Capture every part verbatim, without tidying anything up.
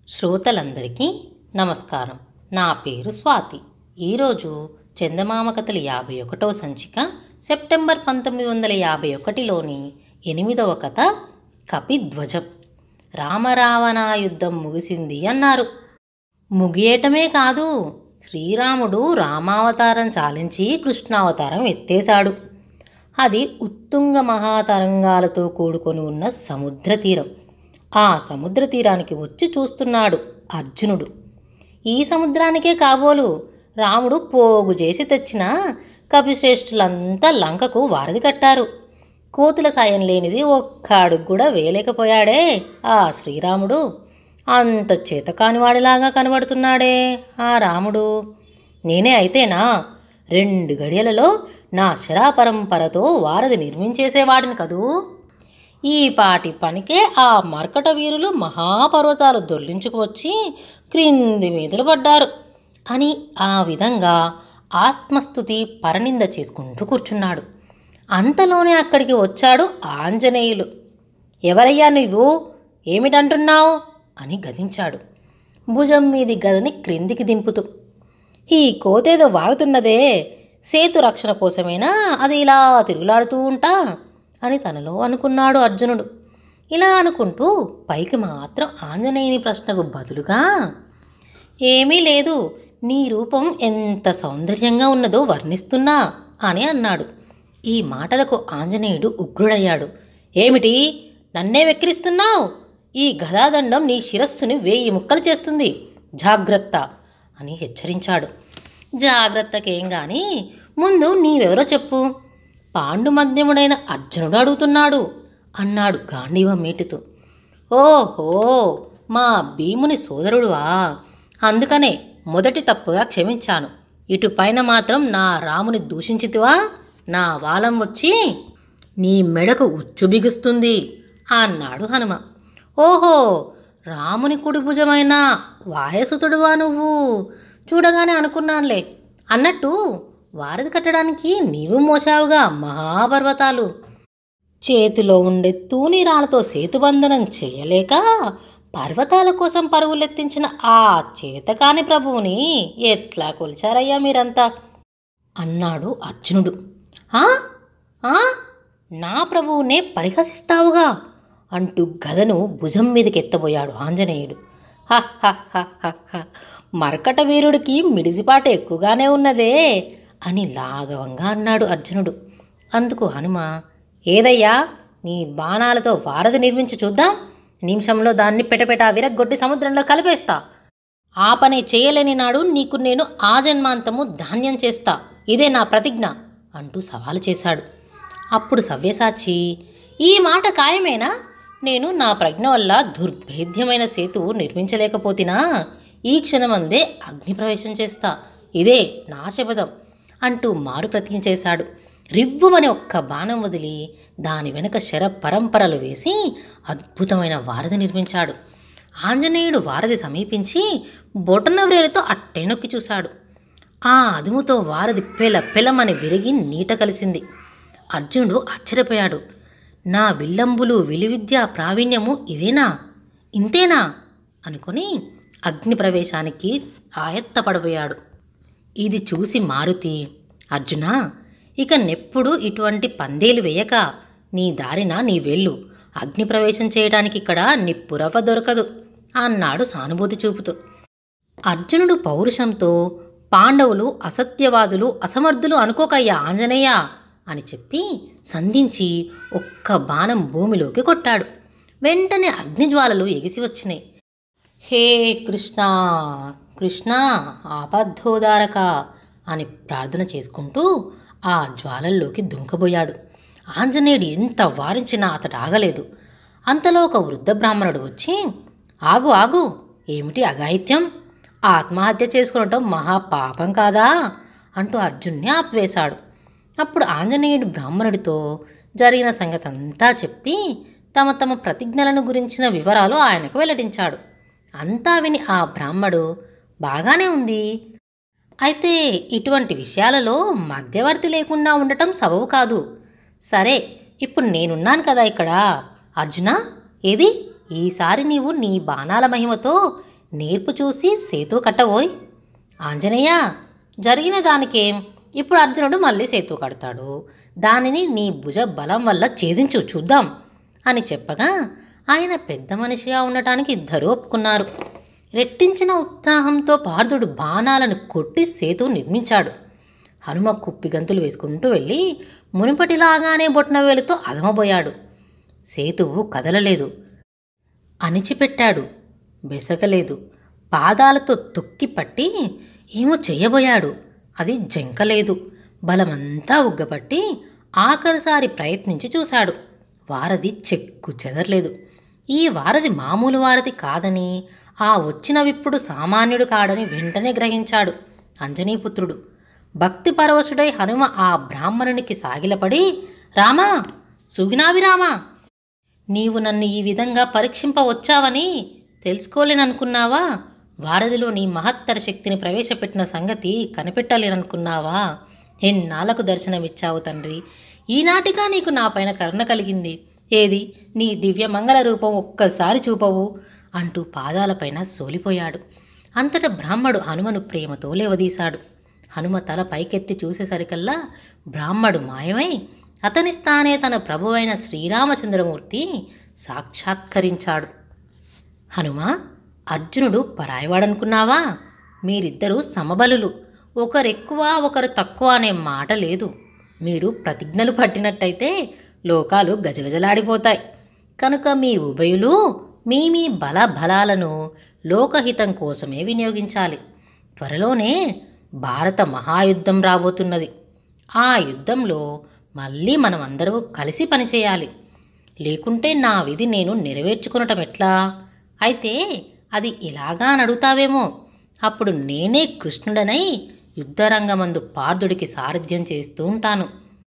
శ్రోతలందరికీ నమస్కారం. నా పేరు స్వాతి. ఈరోజు చందమామ కథలు యాభై ఒకటవ సంచిక సెప్టెంబర్ పంతొమ్మిది వందల యాభై ఒకటిలోని ఎనిమిదవ కథ కపిధ్వజం. రామరావణ యుద్ధం ముగిసింది అన్నారు. ముగియటమే కాదు, శ్రీరాముడు రామావతారం చాలించి కృష్ణావతారం ఎత్తేశాడు. అది ఉత్తుంగ మహాతరంగాలతో కూడుకొని ఉన్న సముద్ర తీరం. ఆ సముద్ర తీరానికి వచ్చి చూస్తున్నాడు అర్జునుడు. ఈ సముద్రానికే కాబోలు రాముడు పోగు చేసి తెచ్చిన కపిశ్రేష్ఠులంతా లంకకు వారధి కట్టారు. కోతుల సాయం లేనిది ఒక్క అడుగు కూడా వేయలేకపోయాడే ఆ శ్రీరాముడు. అంత చేతకానివాడిలాగా కనబడుతున్నాడే ఆ రాముడు. నేనే అయితేనా రెండు గడియలలో నా శరాపరంపరతో వారధి నిర్మించేసేవాడిని కదూ. ఈ పాటి పనికే ఆ మర్కట వీరులు మహాపర్వతాలు దొర్లించుకువచ్చి క్రింది మీదలు పడ్డారు అని ఆ విధంగా ఆత్మస్తుతి పరనింద చేసుకుంటూ కూర్చున్నాడు. అంతలోనే అక్కడికి వచ్చాడు ఆంజనేయులు. ఎవరయ్యా నువ్వు, ఏమిటంటున్నావు అని గదించాడు, భుజం మీది గదని క్రిందికి దింపుతూ. ఈ కోతేదో వాగుతున్నదే, సేతు రక్షణ కోసమేనా అది ఇలా తిరుగులాడుతూ ఉంటా అని తనలో అనుకున్నాడు అర్జునుడు. ఇలా అనుకుంటూ పైకి మాత్రం ఆంజనేయుని ప్రశ్నకు బదులుగా, ఏమీ లేదు, నీ రూపం ఎంత సౌందర్యంగా ఉన్నదో వర్ణిస్తున్నా అని అన్నాడు. ఈ మాటలకు ఆంజనేయుడు ఉగ్రుడయ్యాడు. ఏమిటి, నన్నే వెక్కిరిస్తున్నావు? ఈ గదాదండం నీ శిరస్సుని వేయి ముక్కలు చేస్తుంది, జాగ్రత్త అని హెచ్చరించాడు. జాగ్రత్తకేం గాని ముందు నీవెవరో చెప్పు, పాండుమధ్యముడైన అర్జునుడు అడుగుతున్నాడు అన్నాడు గాంధీవం మీటుతూ. ఓహో, మా భీముని సోదరుడువా? అందుకనే మొదటి తప్పుగా క్షమించాను. ఇటు పైన మాత్రం నా రాముని దూషించితివా, నా వాలం వచ్చి నీ మెడకు ఉచ్చు బిగుస్తుంది అన్నాడు హనుమ. ఓహో, రాముని కుడి భుజమైన వాయసుతుడువా నువ్వు? చూడగానే అనుకున్నానులే. అన్నట్టు వారధి కట్టడానికి నీవు మోసావుగా మహాపర్వతాలు. చేతిలో ఉండే తూనీరాలతో సేతుబంధనం చేయలేక పర్వతాల కోసం పరుగులెత్తించిన ఆ చేతకాని ప్రభువుని ఎట్లా కొలిచారయ్యా మీరంతా అన్నాడు అర్జునుడు. ఆ ఆ నా ప్రభువునే పరిహసిస్తావుగా అంటూ గదను భుజం మీదకి ఎత్తబోయాడు ఆంజనేయుడు. హ మర్కట వీరుడికి మిడిసిపాట ఎక్కువగానే ఉన్నదే అని లాఘవంగా అన్నాడు అర్జునుడు. అందుకు హనుమ, ఏదయ్యా, నీ బాణాలతో వారధి నిర్మించి చూద్దాం. నిమిషంలో దాన్ని పెటపెట విరగ్గొట్టి సముద్రంలో కలిపేస్తా. ఆ పని చేయలేని నాడు నీకు నేను ఆ జన్మాంతము ధాన్యం చేస్తా, ఇదే నా ప్రతిజ్ఞ అంటూ సవాలు చేశాడు. అప్పుడు సవ్యసాచి, ఈ మాట ఖాయమేనా? నేను నా ప్రజ్ఞ వల్ల దుర్భేద్యమైన సేతువు నిర్మించలేకపోతినా ఈ క్షణమందే అగ్నిప్రవేశం చేస్తా, ఇదే నా శపథం అంటూ మారు ప్రతిజ్ఞ చేశాడు. రివ్వుమని ఒక్క బాణం వదిలి దాని వెనక శర పరంపరలు వేసి అద్భుతమైన వారధి నిర్మించాడు. ఆంజనేయుడు వారధి సమీపించి బొటన వ్రేలితో అట్టే నొక్కి చూశాడు. ఆ అదుముతో వారధి పెల పెలమని విరిగి నీట కలిసింది. అర్జునుడు ఆశ్చర్యపోయాడు. నా విల్లంబులు విలువిద్య ప్రావీణ్యము ఇదేనా, ఇంతేనా అనుకుని అగ్ని ప్రవేశానికి ఆయత్తపడబోయాడు. ఇది చూసి మారుతి, అర్జునా, ఇక నెప్పుడు ఇటువంటి పందేలు వేయక నీ దారిన నీ వెళ్ళు, అగ్ని ప్రవేశం చేయడానికి ఇక్కడ నిప్పురవ దొరకదు అన్నాడు సానుభూతి చూపుతూ. అర్జునుడు పౌరుషంతో, పాండవులు అసత్యవాదులు అసమర్థులు అనుకోకయ్యా ఆంజనేయ అని చెప్పి సంధించి ఒక్క బాణం భూమిలోకి కొట్టాడు. వెంటనే అగ్నిజ్వాలలు ఎగిసి వచ్చినాయి. హే కృష్ణ కృష్ణ ఆపద్ధోదారక అని ప్రార్థన చేసుకుంటూ ఆ జ్వాలల్లోకి దుంకబోయాడు. ఆంజనేయుడు ఎంత వారించినా అతడు ఆగలేదు. అంతలో ఒక వృద్ధ బ్రాహ్మణుడు వచ్చి, ఆగు ఆగు, ఏమిటి అఘాయిత్యం? ఆత్మహత్య చేసుకునటం మహాపాపం కాదా అంటూ అర్జున్ని ఆపివేశాడు. అప్పుడు ఆంజనేయుడు బ్రాహ్మణుడితో జరిగిన సంగతి అంతా చెప్పి తమ తమ ప్రతిజ్ఞలను గురించిన వివరాలు ఆయనకు వెల్లడించాడు. అంతా విని ఆ బ్రాహ్మడు, బాగానే ఉంది, అయితే ఇటువంటి విషయాలలో మధ్యవర్తి లేకుండా ఉండటం సబబు కాదు. సరే, ఇప్పుడు నేనున్నాను కదా ఇక్కడ. అర్జున, ఏది ఈసారి నీవు నీ బాణాల మహిమతో నేర్పు చూసి సేతు కట్టబోయ్. ఆంజనేయ, జరిగిన దానికేం, ఇప్పుడు అర్జునుడు మళ్ళీ సేతు కడతాడు, దానిని నీ భుజ బలం వల్ల ఛేదించు చూద్దాం అని చెప్పగా ఆయన పెద్ద మనిషిగా ఉండటానికి ఇద్దరూ ఒప్పుకున్నారు. రెట్టించిన ఉత్సాహంతో పార్థుడు బాణాలను కొట్టి సేతు నిర్మించాడు. హనుమ కుప్పి గంతులు వేసుకుంటూ వెళ్ళి మునుపటిలాగానే బొట్నవేలుతో అదమబోయాడు. సేతువు కదలలేదు, అణిచిపెట్టాడు, బెసగలేదు. పాదాలతో తొక్కి పట్టి ఏమో చెయ్యబోయాడు, అది జంకలేదు. బలమంతా ఉగ్గపట్టి ఆఖరిసారి ప్రయత్నించి చూశాడు. వారధి చెక్కు చెదరలేదు. ఈ వారధి మామూలు వారధి కాదని, ఆ వచ్చిన విప్పుడు సామాన్యుడు కాడని వెంటనే గ్రహించాడు అంజనీపుత్రుడు. భక్తి పరవశుడై హనుమ ఆ బ్రాహ్మణునికి సాగిలపడి, రామా, సుగినావి రామా, నీవు నన్ను ఈ విధంగా పరీక్షింపవచ్చావని తెలుసుకోలేననుకున్నావా? వారధిలో నీ మహత్తర శక్తిని ప్రవేశపెట్టిన సంగతి కనిపెట్టలేననుకున్నావా? ఎన్నాళ్లకు దర్శనమిచ్చావు తండ్రి, ఈనాటిగా నీకు నా పైన కరుణ కలిగింది. ఏది నీ దివ్య మంగళ రూపం ఒక్కసారి చూపవు అంటూ పాదాలపైన సోలిపోయాడు. అంతటా బ్రాహ్మడు హనుమను ప్రేమతో లేవదీశాడు. హనుమ తల పైకెత్తి చూసేసరికల్లా బ్రాహ్మడు మాయమై అతని స్థానే తన ప్రభువైన శ్రీరామచంద్రమూర్తి సాక్షాత్కరించాడు. హనుమ, అర్జునుడు పరాయివాడనుకున్నావా? మీరిద్దరూ సమబలులు, ఒకరెక్కువ ఒకరు తక్కువ అనే మాట లేదు. మీరు ప్రతిజ్ఞలు పట్టినట్టయితే లోకాలు గజగజలాడిపోతాయి. కనుక మీ ఉభయులు మీ మీ బల బలాలను లోకహితం కోసమే వినియోగించాలి. త్వరలోనే భారత మహాయుద్ధం రాబోతున్నది. ఆ యుద్ధంలో మళ్ళీ మనం అందరూ కలిసి పనిచేయాలి. లేకుంటే నా విధి నేను నెరవేర్చుకునటం ఎట్లా? అయితే అది ఇలాగా అని అడుగుతావేమో. అప్పుడు నేనే కృష్ణుడనై యుద్ధరంగమందు పార్థుడికి సారథ్యం చేస్తూ ఉంటాను.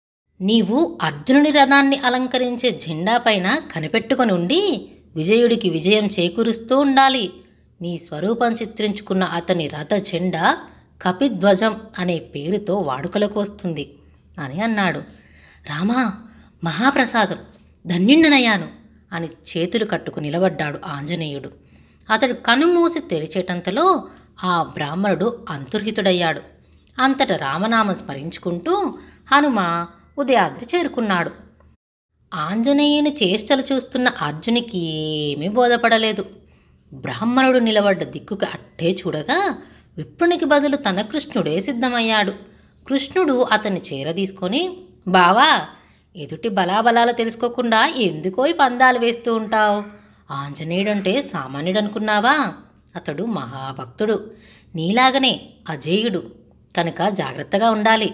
నీవు అర్జునుడి రథాన్ని అలంకరించే జెండా పైన కనిపెట్టుకొని ఉండి విజయుడికి విజయం చేకూరుస్తూ ఉండాలి. నీ స్వరూపం చిత్రించుకున్న అతని రథ జెండా కపిధ్వజం అనే పేరుతో వాడుకలోకి వస్తుంది అని అన్నాడు. రామా, మహాప్రసాదం, ధన్యుండనయ్యాను అని చేతులు కట్టుకు నిలబడ్డాడు ఆంజనేయుడు. అతడు కనుమూసి తెరిచేటంతలో ఆ బ్రాహ్మణుడు అంతర్హితుడయ్యాడు. అంతట రామనామం స్మరించుకుంటూ హనుమ ఉదయాద్రి చేరుకున్నాడు. ఆంజనేయుని చేష్టలు చూస్తున్న అర్జునికి ఏమీ బోధపడలేదు. బ్రాహ్మణుడు నిలబడ్డ దిక్కుకి అట్టే చూడగా విప్రునికి బదులు తన కృష్ణుడే సిద్ధమయ్యాడు. కృష్ణుడు అతన్ని చేరదీసుకొని, బావా, ఎదుటి బలాబలాలు తెలుసుకోకుండా ఎందుకో ఈ పందాలు వేస్తూ ఉంటావు? ఆంజనేయుడంటే సామాన్యుడనుకున్నావా? అతడు మహాభక్తుడు, నీలాగనే అజేయుడు, కనుక జాగ్రత్తగా ఉండాలి.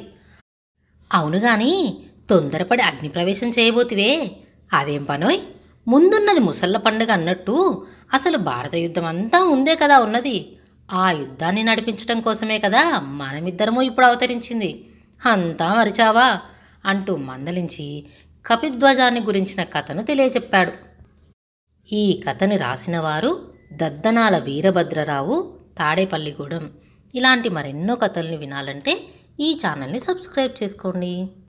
అవును గాని తొందరపడి అగ్నిప్రవేశం చేయబోతివే, అదేం పనోయ్? ముందున్నది ముసళ్ళ పండుగ అన్నట్టు అసలు భారత యుద్ధం అంతా ముందే కదా ఉన్నది. ఆ యుద్ధాన్ని నడిపించడం కోసమే కదా మనమిద్దరము ఇప్పుడు అవతరించింది. అంతా మరిచావా అంటూ మందలించి కపిధ్వజాన్ని గురించిన కథను తెలియచెప్పాడు. ఈ కథని రాసినవారు దద్దనాల వీరభద్రరావు, తాడేపల్లిగూడెం. ఇలాంటి మరెన్నో కథల్ని వినాలంటే ఈ ఛానల్ని సబ్స్క్రైబ్ చేసుకోండి.